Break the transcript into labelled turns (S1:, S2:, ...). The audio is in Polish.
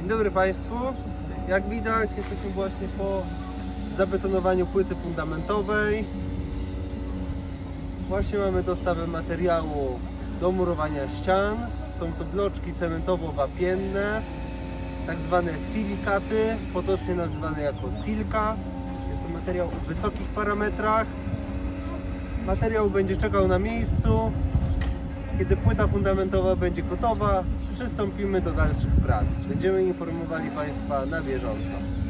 S1: Dzień dobry Państwu. Jak widać, jesteśmy właśnie po zabetonowaniu płyty fundamentowej. Właśnie mamy dostawę materiału do murowania ścian. Są to bloczki cementowo-wapienne, tak zwane silikaty, potocznie nazywane jako silka. Jest to materiał o wysokich parametrach. Materiał będzie czekał na miejscu. Kiedy płyta fundamentowa będzie gotowa, przystąpimy do dalszych prac. Będziemy informowali Państwa na bieżąco.